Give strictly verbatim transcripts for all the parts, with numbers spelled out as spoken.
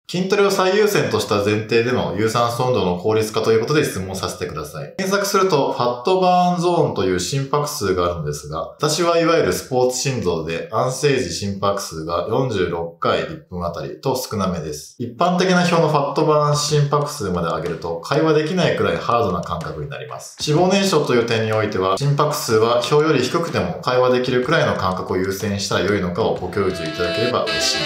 筋トレを最優先とした前提での有酸素運動の効率化ということで質問させてください。検索すると、ファットバーンゾーンという心拍数があるんですが、私はいわゆるスポーツ心臓で安静時心拍数がよんじゅうろっかいいっぷんあたりと少なめです。一般的な表のファットバーン心拍数まで上げると会話できないくらいハードな感覚になります。脂肪燃焼という点においては、心拍数は表より低くても会話できるくらいの感覚を優先したら良いのかをご教授いただければ嬉しいです。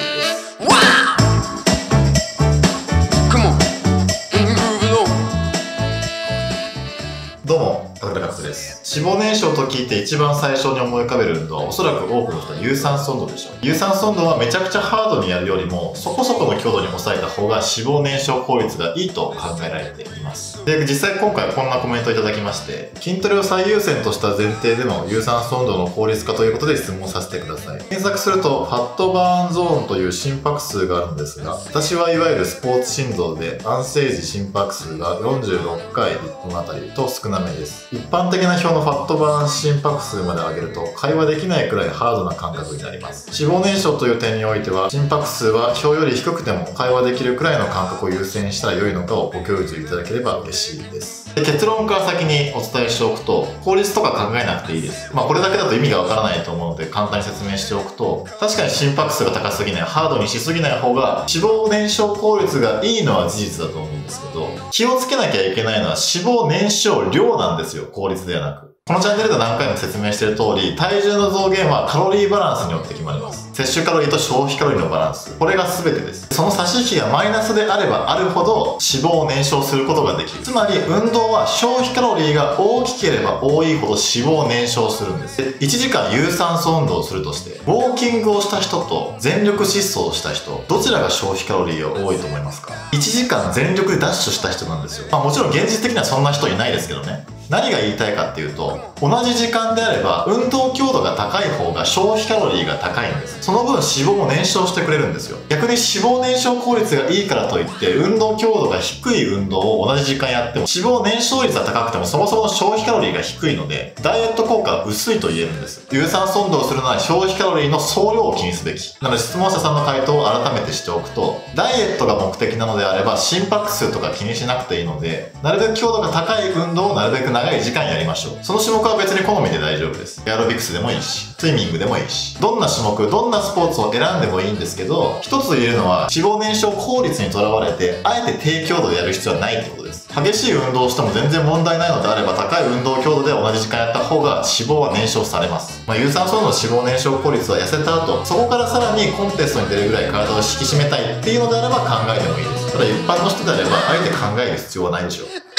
どうも、タクラカツです。脂肪燃焼と聞いて一番最初に思い浮かべる運動はおそらく多くの人は有酸素運動でしょう。有酸素運動はめちゃくちゃハードにやるよりもそこそこの強度に抑えた方が脂肪燃焼効率がいいと考えられています。で、実際今回こんなコメントをいただきまして、筋トレを最優先とした前提での有酸素運動の効率化ということで質問させてください。検索すると、ファットバーンゾーンという心拍数があるんですが、私はいわゆるスポーツ心臓で安静時心拍数がよんじゅうろっかいいっぷんあたりと少なめです。一般的な表のファットバーン心拍数まで上げると会話できないくらいハードな感覚になります。脂肪燃焼という点においては、心拍数は表より低くても会話できるくらいの感覚を優先したら良いのかをご教授いただければ嬉しいです。で、結論から先にお伝えしておくと、効率とか考えなくていいです。まあこれだけだと意味がわからないと思うので簡単に説明しておくと、確かに心拍数が高すぎない、ハードにしすぎない方が脂肪燃焼効率がいいのは事実だと思うんですけど、気をつけなきゃいけないのは脂肪燃焼量なんですよ、効率ではなく。このチャンネルで何回も説明している通り、体重の増減はカロリーバランスによって決まります。摂取カロリーと消費カロリーのバランス。これが全てです。その差し引きがマイナスであればあるほど脂肪を燃焼することができる。つまり運動は消費カロリーが大きければ多いほど脂肪を燃焼するんです。で、いちじかん有酸素運動をするとして、ウォーキングをした人と全力疾走をした人、どちらが消費カロリーが多いと思いますか？いちじかん全力でダッシュした人なんですよ。まあもちろん現実的にはそんな人いないですけどね。何が言いたいかっていうと、同じ時間であれば運動強度が高い方が消費カロリーが高いんです。その分脂肪も燃焼してくれるんですよ。逆に脂肪燃焼効率がいいからといって運動強度が低い運動を同じ時間やっても脂肪燃焼率は高くてもそもそも消費カロリーが低いのでダイエット効果は薄いと言えるんです。有酸素運動をするのは消費カロリーの総量を気にすべき。なので質問者さんの回答を改めてしておくと、ダイエットが目的なのであれば心拍数とか気にしなくていいので、なるべく強度が高い運動をなるべく長い時間やりましょう。その種目は別に好みで大丈夫です。エアロビクスでもいいし、スイミングでもいいし、どんな種目、どんなスポーツを選んでもいいんですけど、一つ言えるのは脂肪燃焼効率にとらわれて、あえて低強度でやる必要はないってことです。激しい運動をしても全然問題ないのであれば、高い運動強度で同じ時間やった方が脂肪は燃焼されます。まあ、有酸素運動の脂肪燃焼効率は痩せた後、そこからさらにコンテストに出るぐらい体を引き締めたいっていうのであれば考えてもいいです。ただ一般の人であれば、あえて考える必要はないでしょう。